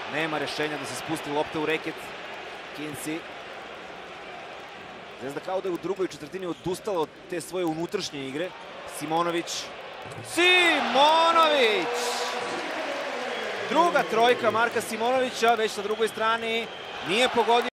Nema rešenja da se spusti lopta u reket. Kinsi. Zvezda kao da je u drugoj četvrtini odustala od te svoje unutrašnje igre. Simonović. Simonović! Druga trojka Marka Simonovića, već na drugoj strani. Nije pogodio.